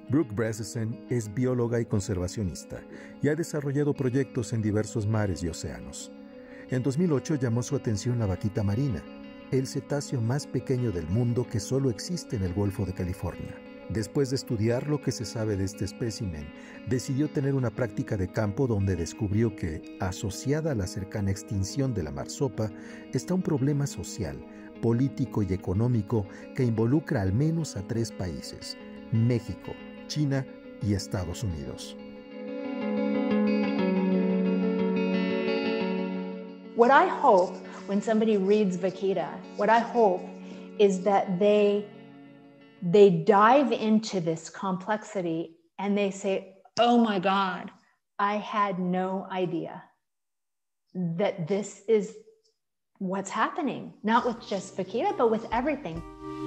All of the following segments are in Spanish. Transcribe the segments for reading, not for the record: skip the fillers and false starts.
Brooke Bresesen es bióloga y conservacionista y ha desarrollado proyectos en diversos mares y océanos. En 2008 llamó su atención la vaquita marina, el cetáceo más pequeño del mundo que solo existe en el Golfo de California. Después de estudiar lo que se sabe de este espécimen, decidió tener una práctica de campo donde descubrió que, asociada a la cercana extinción de la marsopa, está un problema social, político y económico que involucra al menos a 3 países: México, China y Estados Unidos. What I hope when somebody reads Vaquita, what I hope is that they dive into this complexity and they say, oh my God, I had no idea that this is what's happening, not with just Vaquita, but with everything.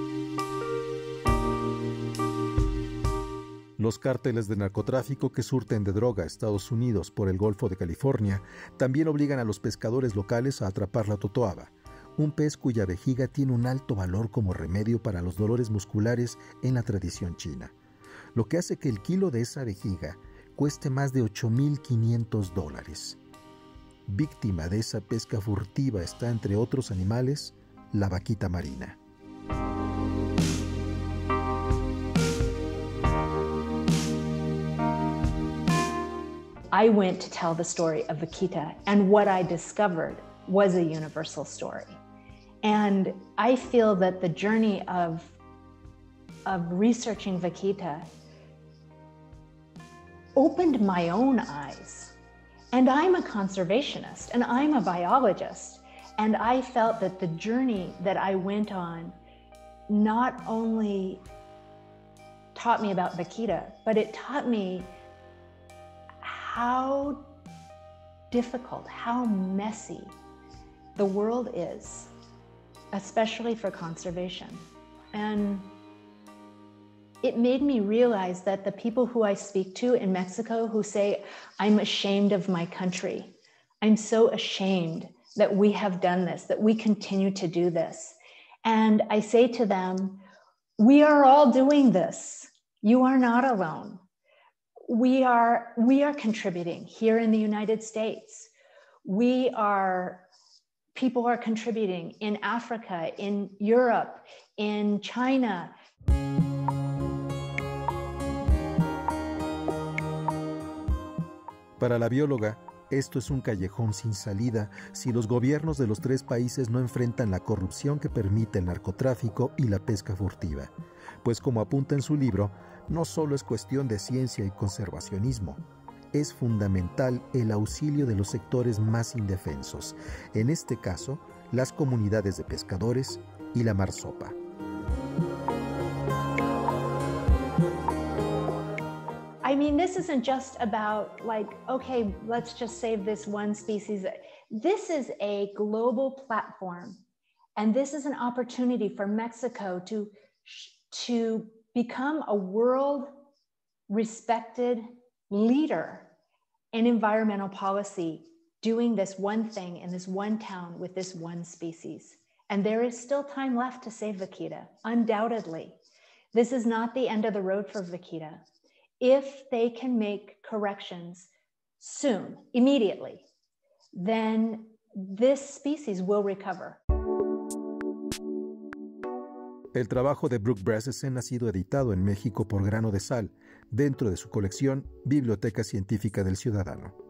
Los cárteles de narcotráfico que surten de droga a Estados Unidos por el Golfo de California también obligan a los pescadores locales a atrapar la totoaba, un pez cuya vejiga tiene un alto valor como remedio para los dolores musculares en la tradición china, lo que hace que el kilo de esa vejiga cueste más de $8,500. Víctima de esa pesca furtiva está, entre otros animales, la vaquita marina. I went to tell the story of Vaquita, and what I discovered was a universal story. And I feel that the journey of researching Vaquita opened my own eyes. And I'm a conservationist, and I'm a biologist. And I felt that the journey that I went on not only taught me about Vaquita, but it taught me how difficult, how messy the world is, especially for conservation. And it made me realize that the people who I speak to in Mexico who say, I'm ashamed of my country, I'm so ashamed that we have done this, that we continue to do this. And I say to them, we are all doing this. You are not alone. We are contributing here in the United States. People are contributing in Africa, in Europe, in China. Para la bióloga, esto es un callejón sin salida si los gobiernos de los 3 países no enfrentan la corrupción que permite el narcotráfico y la pesca furtiva. Pues como apunta en su libro, no solo es cuestión de ciencia y conservacionismo, es fundamental el auxilio de los sectores más indefensos, en este caso, las comunidades de pescadores y la marsopa. I mean, this isn't just about like, okay, let's just save this one species. This is a global platform, and this is an opportunity for Mexico to become a world respected leader in environmental policy, doing this one thing in this one town with this one species. And there is still time left to save Vaquita, undoubtedly. This is not the end of the road for Vaquita. If they can make corrections soon, immediately, then this species will recover. El trabajo de Brooke Bresesen ha sido editado en México por Grano de Sal, dentro de su colección Biblioteca Científica del Ciudadano.